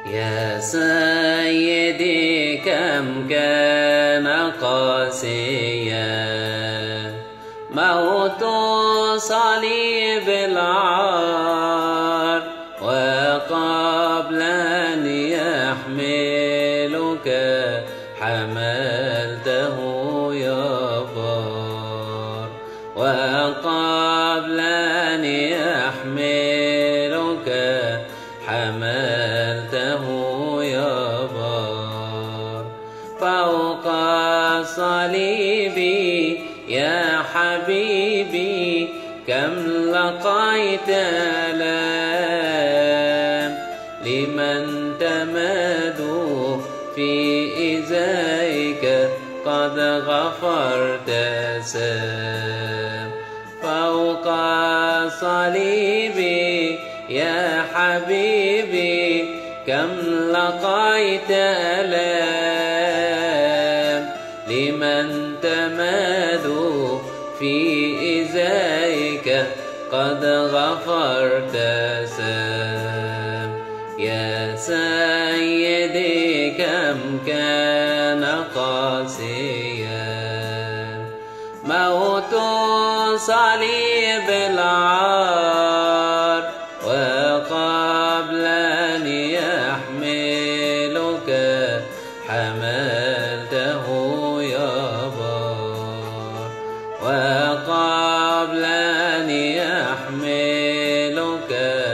يا سيدي كم كان قاسيا موت صليب العار، وقبل أن يحملك حملته يا بار، وقبل أن يحملك حملته يا بار. فوق الصليب يا حبيبي كم لقيت آلام، لمن تمادوا في إزائك قد غفرت سام. فوق الصليب يا حبيبي كم لقيت آلام، لمن تمادوا في إزائك قد غفرت سام. يا سيدي كم كان قاسيا موت صليب العار، وقبل أن يحملك حملته يا بار، وقبل أن يحملك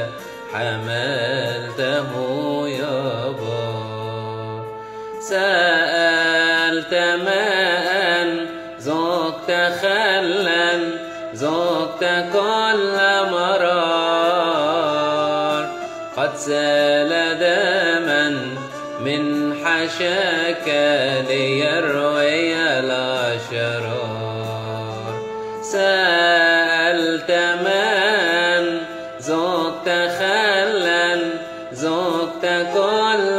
حملته يا بار. سألت ماء ذقت خلا ذقت كل مرار، قد سال دما من حشاك ليروي الأشرار. سألت ماء ذقت خلا ذقت كل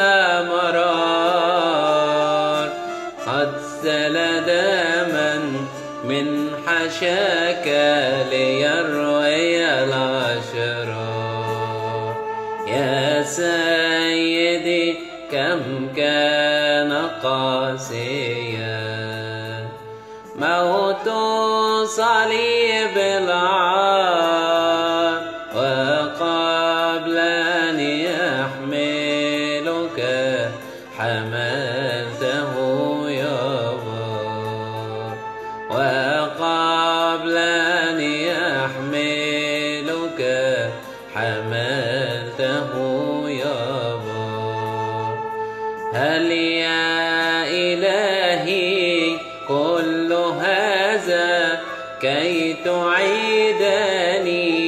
مرار، قد سال دما من حشاك ليروي الأشرار. يا سيدي كم كان قاسيا موت صليب العار، وقبل أن يحملك حملته يا بار، وقبل أن يحملك حملته يا بار. هل يا إلهي كل هذا كي تعيدني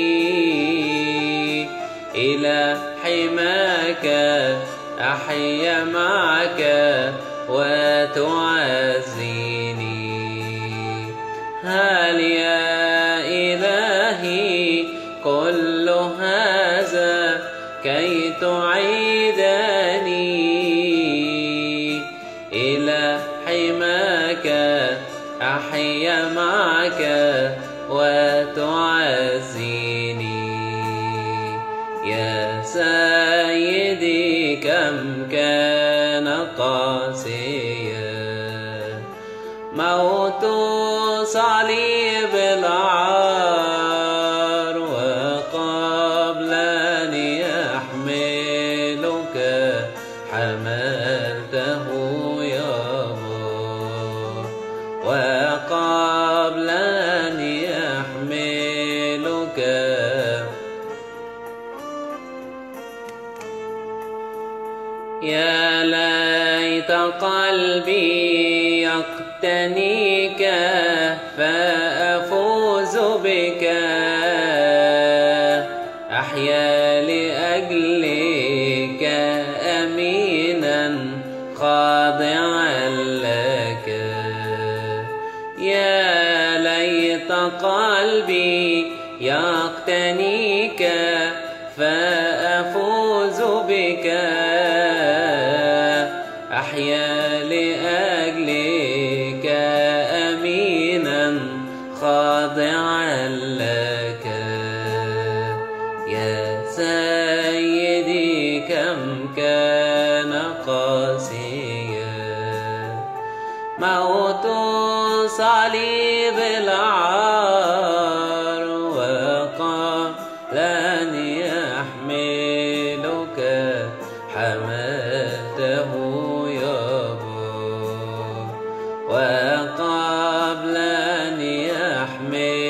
إلى حماك أحيا معك وتعزيني؟ هل يا إلهي كل هذا كي تعيدني إلى حماك أحيا معك وتعزيني؟ يا سيدي كم كان قاسيا موت صليب العار، وقبل أن يحملك حملته يا بار، وقبل أن يحملك يا ليت قلبي يقتنيك فأفوز بك، أحيا لأجلك أمينا خاضعا لك. يا ليت قلبي يقتنيك فأفوز بك، أحيا لأجلك أمينا خاضعا لك. يا سيدي كم كان صليب العار وقال أن يحملك حملته يابا وقبل أن يحمل